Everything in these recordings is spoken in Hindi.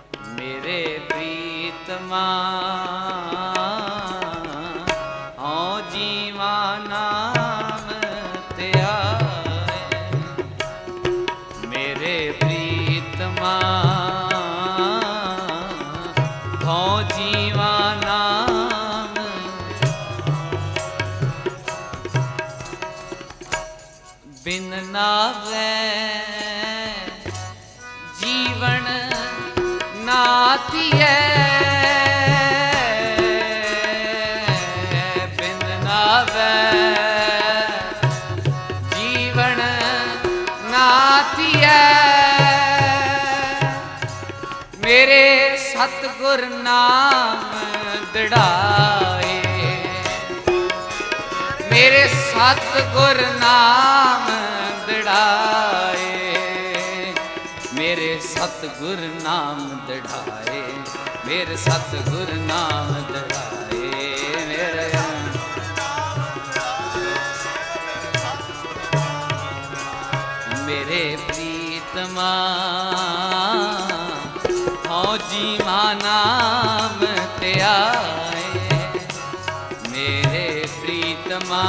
मेरे प्रीतमा हो जीवा नाम त्याए। मेरे प्रीतमा हो जीवा नाम बिन नावे जीवन नाती है। बिन नावे जीवन नाती है। मेरे सतगुर नाम दृढ़ाए। मेरे सतगुर नाम दृढ़ाए। मेरे सतगुर नाम दृढ़ाए। मेरे सतगुर नाम दृढ़ाए। मेरे प्रीतमा हो जीवा नाम त्याए। मेरे प्रीतमा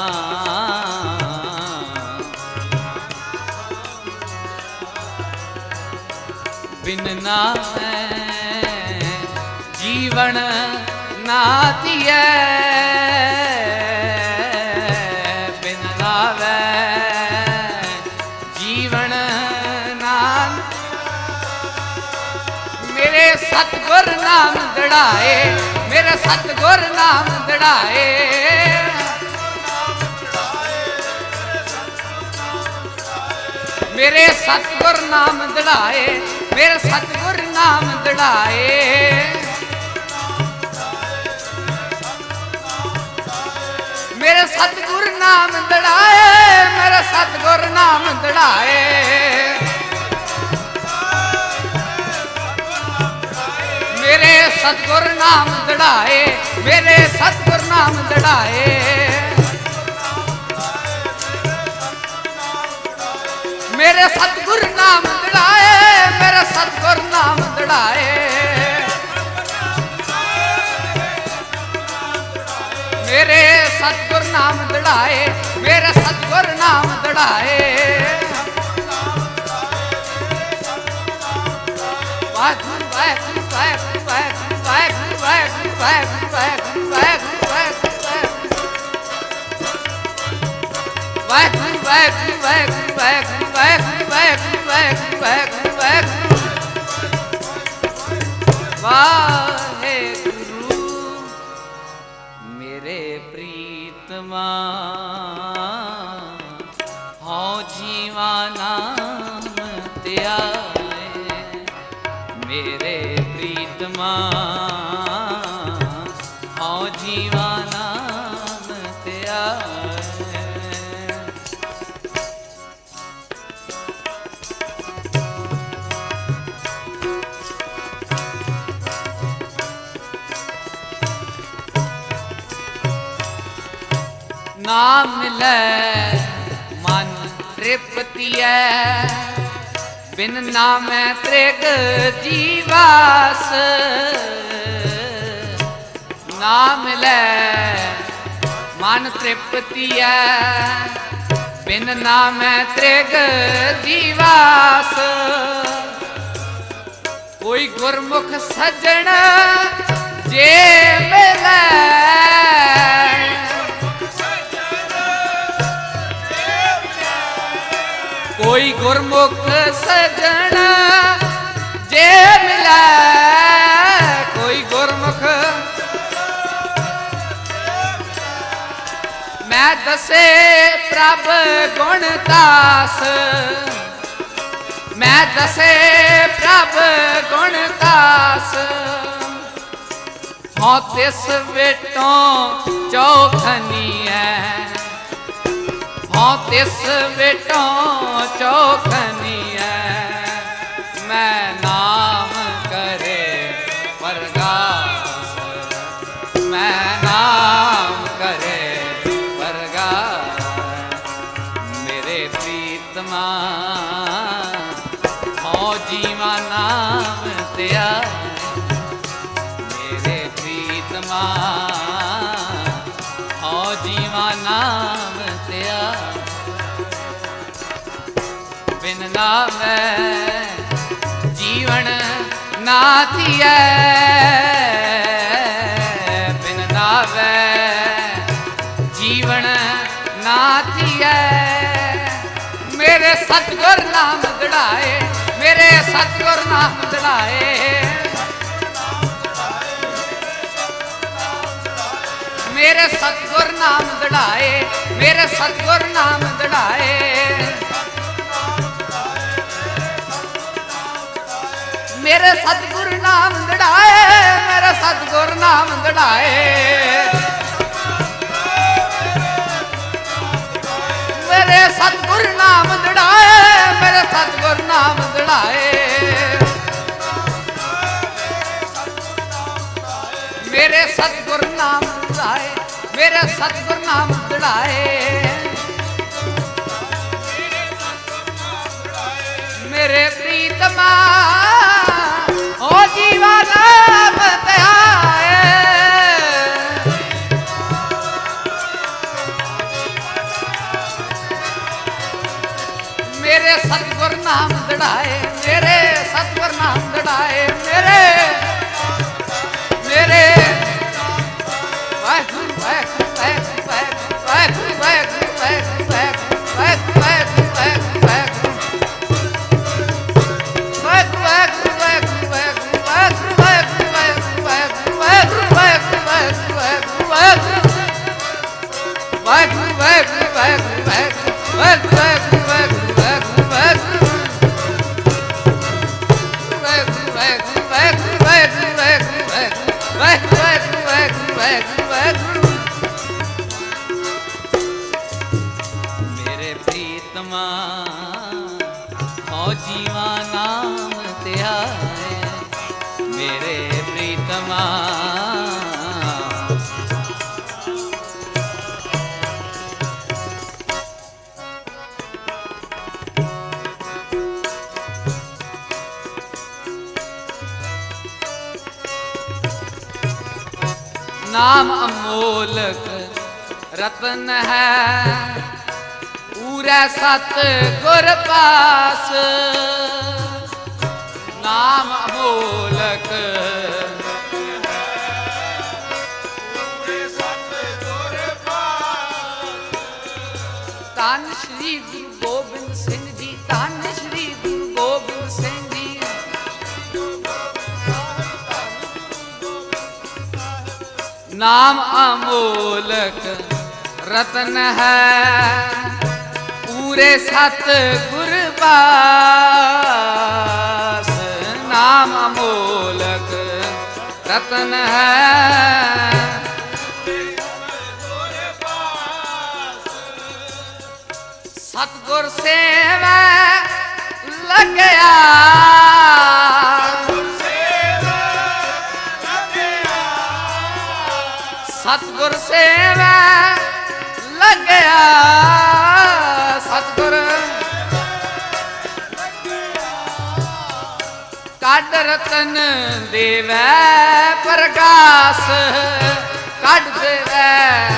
बिन नावे जीवन नाती है। बिन नावे जीवन नाम मेरे सतगुर नाम दृढ़ाए। मेरे सतगुर नाम दृढ़ाए। मेरे सतगुर नाम दृढ़ाए। मेरे सतगुर नाम दृढ़ाए। मेरे सतगुर नाम दृढ़ाए। मेरे सतगुर नाम दृढ़ाए। मेरे सतगुर नाम दृढ़ाए। मेरे सतगुर नाम दृढ़ाए। मेरे सतगुर नाम दृढ़ाए। मेरे सतगुर नाम दृढ़ाए। मेरे सतगुर नाम दृढ़ाए। मेरे सतगुर नाम दृढ़ाए। वाहेगुरु वाहेगुरु वाहेगुरु वाहेगुरु वाहेगुरु वाहेगुरु वाहेगुरु वाहेगुरु वाहेगुरु वाहेगुरु वाहेगुरु वाहेगुरु वाहेगुरु वाहेगुरु वाहेगुरु वाहेगुरु वाहेगुरु। मेरे प्रीतमा हो जीवा नाम त्याए। मेरे प्रीतमा हो जीवा नाम त्याए। नाम मिले मन तृप्ति है। बिन नामै तृग जीवास। नाम मिले मन तृप्ति है। बिन नामै तृग जीवास। कोई गुरमुख सजन जे मिले। कोई गुरमुख सजन जे मिले। कोई गुरमुख मैं दसे प्रभ गुण दास। मैं दसे प्रभ गुण दास। हाँ तिस बेटों चौखनी है। हाँ तिस बेटों चौखनी है। मैं नाम करे परगास। मैं नाम करे परगास। मेरे प्रीतमा हो जीवा नाम त्या। नावे जीवन ना थिए, बिन नावे जीवन ना थिए। मेरे सतगुर नाम दड़ाए, मेरे सतगुर नाम दड़ाए, मेरे सतगुर नाम दड़ाए, मेरे सतगुर नाम दड़ाए। मेरे सतगुर नाम दड़ाए, मेरे सतगुर नाम दड़ाए। मेरे सतगुर नाम दड़ाए, मेरे सतगुर नाम दड़ाए। मेरे सतगुर नाम दड़ाए, मेरे सतगुर नाम दड़ाए। मेरे प्रीतमा ओ जीवा नाम त्याए, मेरे सतगुर नाम दड़ाए, मेरे सतगुर नाम दड़ाए। मेरे मेरे वाहिगुरू वाहिगुरू वाहिगुरू वाहिगुरू वाहिगुरू वाहिगुरू वाहिगुरू वाहिगुरू मेरे प्रीतमा हो जीवा नाम त्याए, मेरे प्रीतमा नाम अमोलक रतन है, पूरे सत गुर पास। नाम अमोलक धन श्री गुरु गोबिंद सिंह जी, धन श्री गुरु गोबिंद सिंह जी। नाम अमोलक रतन है, पूरे सत गुर पास। नाम अमोलक रतन है, सतगुर सेवा लगया, सतगुर सेवा लगया। सतगुर काढ़ रतन देवै प्रकाश, काढ़ देवै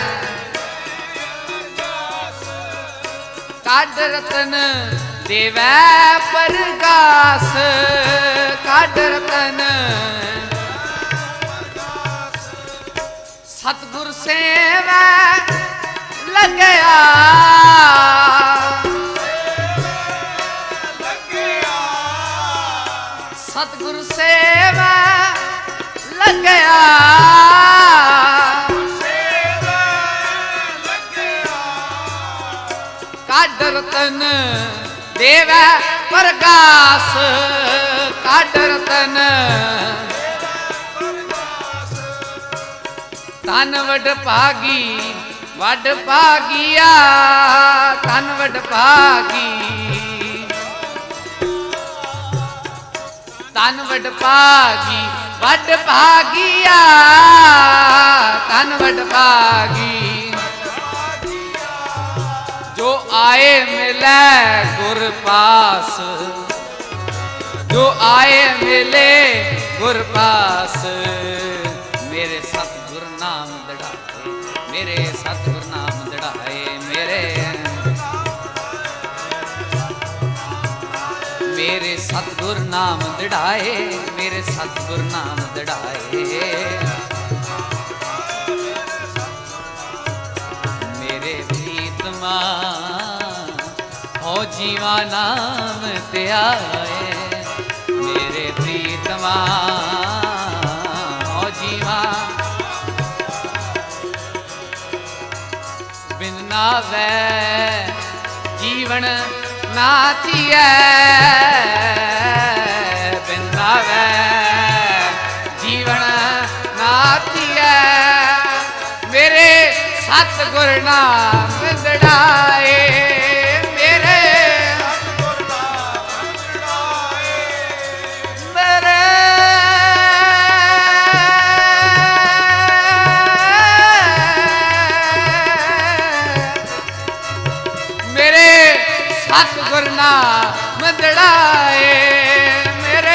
काढ़ रतन देवै प्रकाश, काढ़ रतन सतगुर सेवा लगया। सतगुर सेवा लगया, काढ़ रतन देवै प्रकाश, काढ़ रतन तन वड भागी वड भागिया, तन वड भागी तन वड भागी वड भागिया, तन वड भागी। जो आए मिले गुर पास, जो आए मिले गुर पास। मेरे सतगुर नाम दड़ाए, मेरे सतगुर नाम दड़ाए। मेरे सतगुर नाम दृढ़ाए, मेरे सतगुर नाम दृढ़ाए। मेरे प्रीतमा हो जीवा नाम ते आए, मेरे प्रीतमा हो जीवा। बिन नावे जीवन ना जिए, बिन नावे जीवन ना जिए। मेरे सतगुर नाम दृढ़ाए, मेरे सतगुर नाम दृढ़ाए। मेरे सतगुर नाम दृढ़ाए, मेरे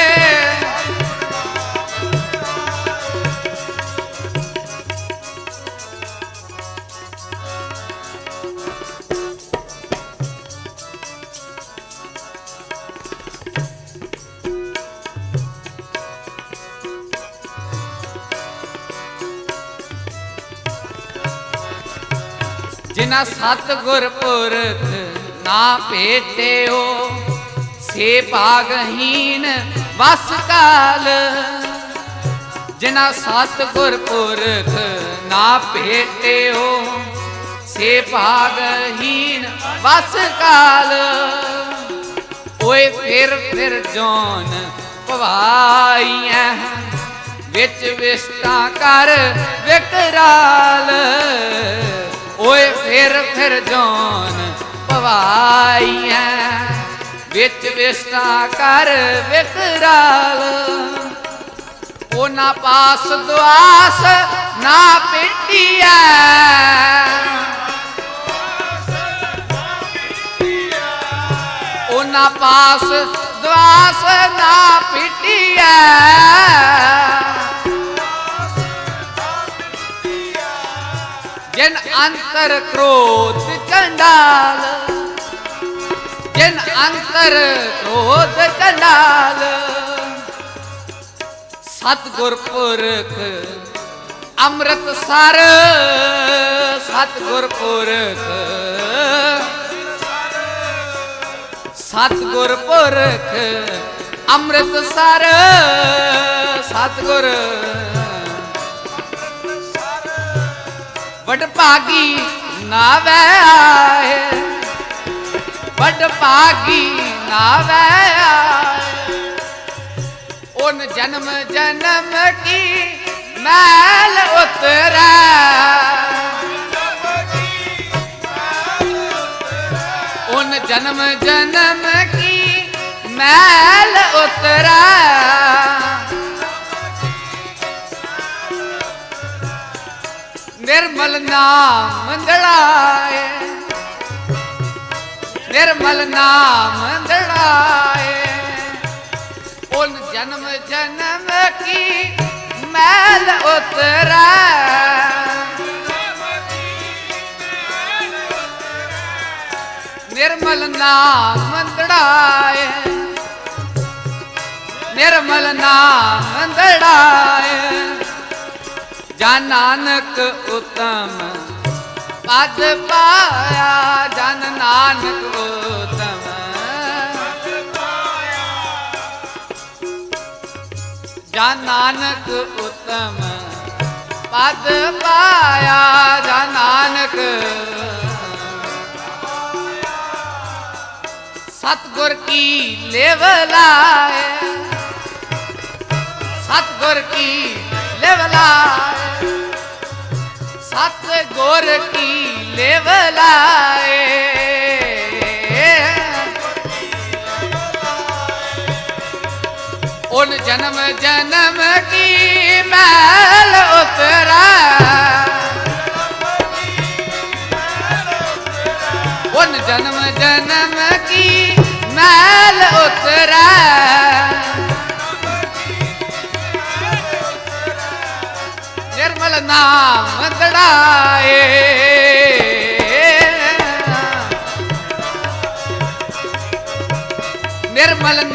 जिना सतगुर पुरख ना भेटे हो, से भागहीन वस काल। जिना सतगुर पुरख ना भेटे हो, से भागहीन वस काल। ओए फिर जौन पवाइया, विच विस्ता कर विकराल। ओए फिर जौन पवाइया, विच विस्ता कर विकराल। ओ ना पास दुआस ना पिटिया, ओ ना पास दुआस ना पिटिया। जिन अंतर क्रोध चंडाल, जिन अंतर क्रोध चंडाल। सतगुर पुरख अमृत सर, सतगुर पुरख सतगुर पुरख अमृत सर। सतगुर वड भागी नावे आए, वड भागी नावे आए। उन जन्म जन्म की मैल उतरा, उन जन्म जन्म की मैल उतरा। निर्मल नाम दृढ़ाए, निर्मल नाम दृढ़ाए। उन जन्म जन्म की मैल उतरा। निर्मल नाम दृढ़ाए, निर्मल नाम दृढ़ाए। जन नानक उत्तम पद पाया, जन नानक उत्तम जन नानक उत्तम पद पाया, जन नानक। सतगुर की लेवलाए, सतगुर की लेवलाए, सतगुर की लेवलाए। उन जन्म जन्म की मैल उतरा, उन जन्म जन्म की मैल उतरा। निर्मल नाम दृढ़ाए, निर्मल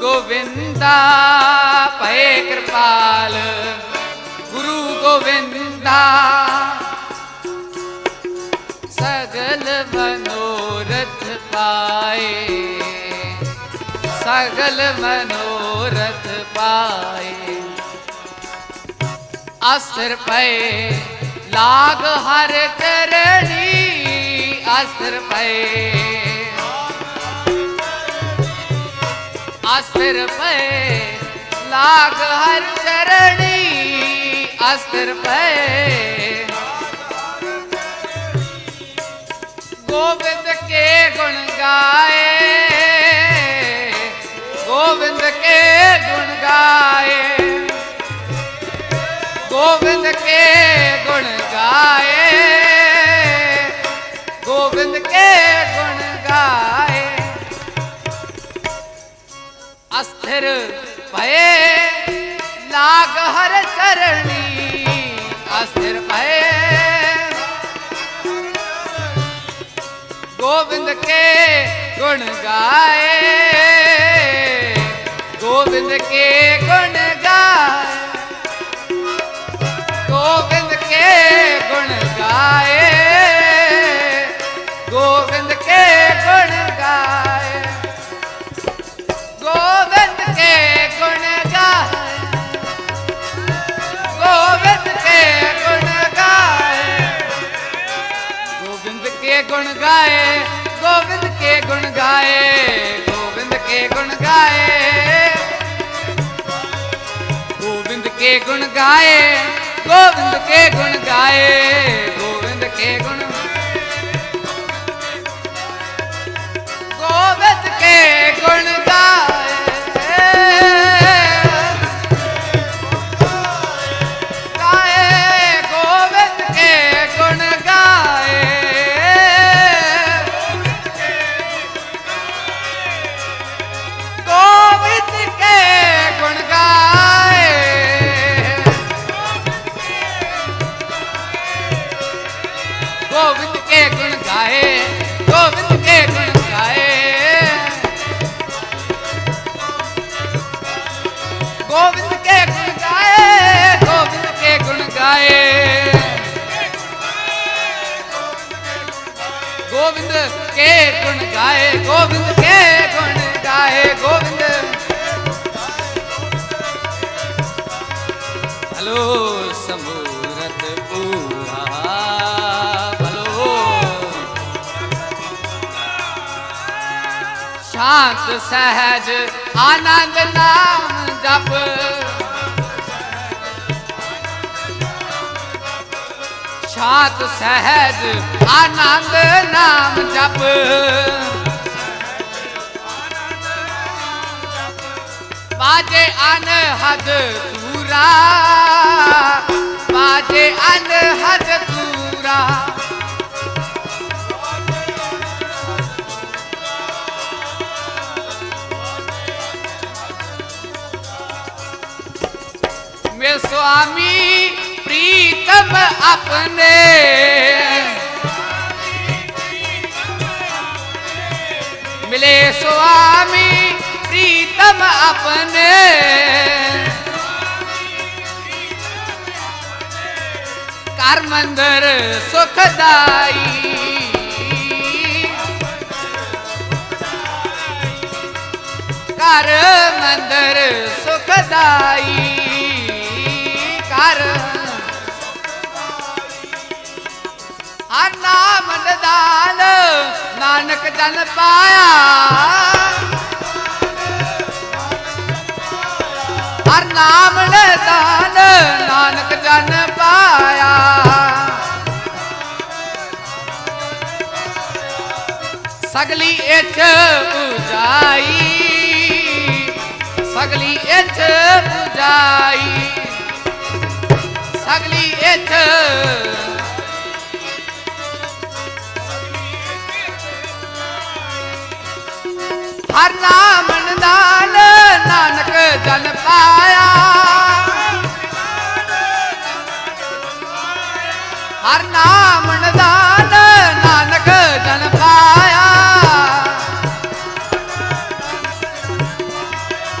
गोविंदा भय कृपाल गुरु गोविंदा सगल मनोरथ पाए सगल मनोरथ पाए अस्त्र पे लाग हर चरणी अस्त्र पे अस्त्र पे लाग हर चरणी अस्त्र पे गोविंद के गुण गाए गोविंद के गुण गाए गोविंद के गुण गाए गोविंद के गुण गाए अस्थिर भय लाग हर चरणी अस्थिर भय गोविंद के गुण गाए गोविंद के गुण गाए गोविंद के गुण गाए गोविंद के गुण गाए गोविंद के गुण गाए गोविंद के गुण गाए गोविंद के गुण गाए गोविंद के गुण गाए गोविंद के गुण गाए गोविंद के गुण गाए गोविंद के गुण गाए गोविंद के गुण गोविंद के गुण गाए गाए गोविंद के गुण गाए गोविंद के गुण गाए गोविंद के गुण गाए गोविंद के गुण गाए गोविंद के गुण गाए गोविंद के गुण गाए गोविंद के गुण गाए गोविंद के गुण गाए गोविंद भलो समूरत पूरा शांत सहज आनंद नाम जप शांत सहज आनंद नाम जप बाजे अनहद तूरा बाजे अनहद तूरा मेरे स्वामी प्रीतम अपने मिले स्वामी प्रीतम अपने कर मंदिर सुखदाई कर मंदिर सुखदाई कर हर नाम निदान नानक जन पाया हर नाम निदान नानक जन पाया सगली इच बुझाई सगली इच बुझाई सगली इच हर नाम निदान नानक जन पाया हर नाम निदान नानक जन पाया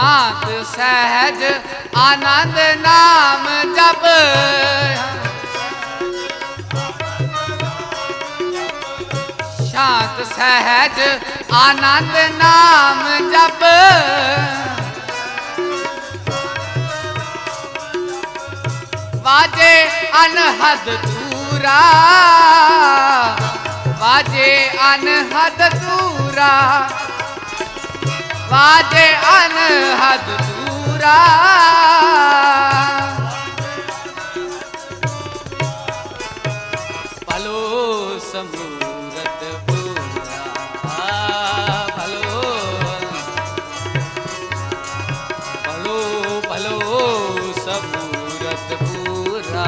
शांत सहज आनंद नाम जप, शांत सहज आनंद नाम जप, वाजे अनहद दूरा, वाजे अनहद दूरा, वाजे अनहद दूरा, भलो समूरत पूरा, भलो भलो भलो समूरत पूरा,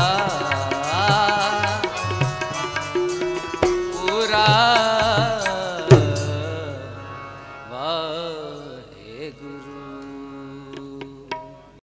पूरा वाहे गुरु।